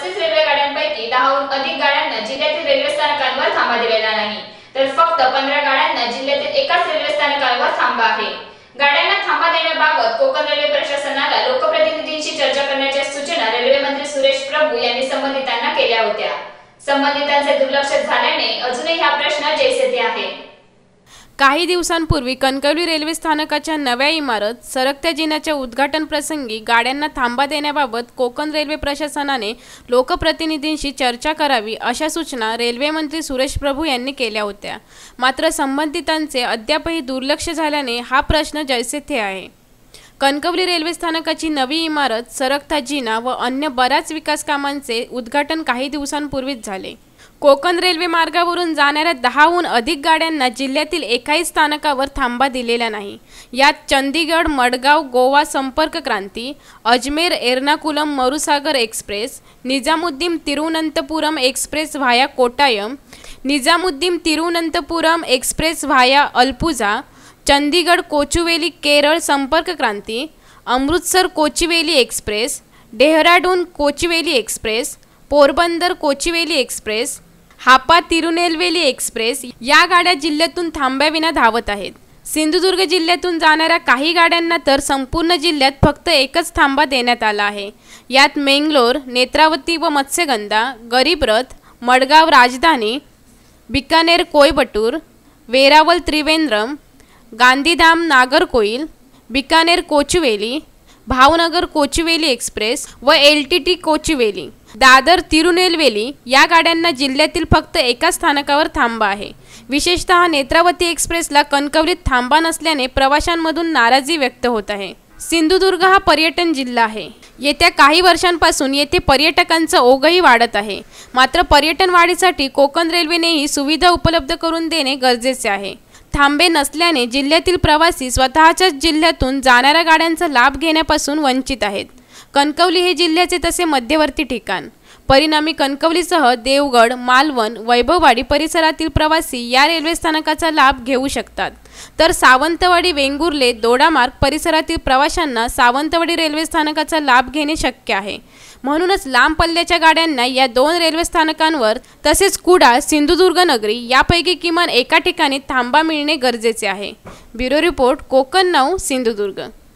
35 railway गाड्यांपैकी 10हून अधिक गाड्यांना जिल्ह्यातील रेल्वे स्थानकांवर थांबा दिलेला नाही, तर फक्त 15 गाड्यांना जिल्ह्यातील एकाच रेल्वे स्थानकावर थांबा आहे। गाड्यांना थांबा देण्याबाबत कोकण रेल्वे प्रशासनाला लोकप्रतिनिधींशी चर्चा करण्याच्या सूचना रेल्वे मंत्री सुरेश प्रभू यांनी संबंधितांना केल्या होत्या। संबंधितांचे दुर्लक्ष झाल्याने अजूनही हा प्रश्न जैसे थे आहे। काही दिवसांपूर्वी कणकवली रेल्वे स्थानकाच्या नव्या इमारत सरकत्या जिन्याच्या उद्घाटन प्रसंगी गाड्यांना थांबा देण्याबाबत कोकण रेल्वे प्रशासनाने लोकप्रतिनिधींशी चर्चा करावी अशा सूचना रेल्वे मंत्री सुरेश प्रभू यांनी केल्या होत्या। मात्र संबंधितांचे अद्यापही दुर्लक्ष झाल्याने हा प्रश्न जैसे थे आहे। कणकवली रेल्वे स्थानकाची नवी इमारत, सरकता जिना व अन्य बऱ्याच विकास कामांचे उद्घाटन काही दिवसांपूर्वीच झाले। कोकण रेल्वे मार्गावरून जाणाऱ्या 10हून अधिक गाड्यांना जिल्ह्यातील एकाही स्थानकावर थांबा दिलेला नाही। यात Chandigarh, Madgaon, Goa Sampark Kranti, Ajmer, Ernakulam, Marusagar express, Nizamuddin Thiruvananthapuram express via Kottayam, Nizamuddin Thiruvananthapuram express via Alappuzha, Chandigarh Kochuveli Kerala Sampark Kranti, Amritsar Kochuveli express, Dehradun Kochuveli express, Porbandar Kochuveli express, Hapa Tirunelveli express या गाड्या जिल्ह्यातून थांब्याविना धावत आहेत। सिंधुदुर्ग जिल्ह्यातून जाणाऱ्या काही गाड्यांना तर संपूर्ण जिल्ह्यात फक्त एकच थांबा देण्यात आला आहे। यात मेंगलोर, नेत्रावती व मत्स्यगंधा, गरीबरथ, मडगाव राजधानी, बिकानेर कोयबटूर, वेरावल त्रिवेंद्रम, गांधीधाम नागरकोइल, बिकानेर कोचुवेली, भावनगर कोचुवेली एक्सप्रेस व LTT कोचुवेली, दादर तिरुनेलवेली या गाड्यांना जिल्ह्यातील फक्त एका स्थानकावर थांबा आहे। विशेषतः नेत्रावती एक्सप्रेसला कणकवलीत थांबा नसल्याने प्रवाशांमधून नाराजी व्यक्त होत आहे। सिंधुदुर्ग हा पर्यटन जिल्हा आहे। येत्या काही वर्षांपासून येथे पर्यटकांचा ओघही वाढत आहे। मात्र पर्यटन वाढीसाठी कोकण रेल्वेनेही सुविधा उपलब्ध करून देणे गरजेचे आहे। थांबे नसल्याने जिल्ह्यातील प्रवासी स्वतःच्याच जिल्ह्यातून जाणाऱ्या गाड्यांचा लाभ घेण्यापासून वंचित आहेत। कणकवली हे जिल्ह्याचे तसे मध्यवर्ती ठिकाण, परिणामी कणकवलीसह देवगड, मालवण, वैभववाडी परिसरातील प्रवासी या रेल्वे स्थानकाचा लाभ घेऊ शकतात, तर सावंतवाडी, वेंगुर्ले, दोडामार्ग परिसरातील प्रवाशांना सावंतवाडी रेल्वे स्थानकाचा लाभ घेणे शक्य आहे। म्हणूनच लांब पल्ल्याच्या गाड्यांना या 2 रेल्वे स्थानकांवर तसेच कुडाळ, सिंधुदुर्ग नगरी यापैकी किमान एका ठिकाणी थांबा मिळणे गरजेचे आहे। Bureau report, Konkan 9, Sindhudurg.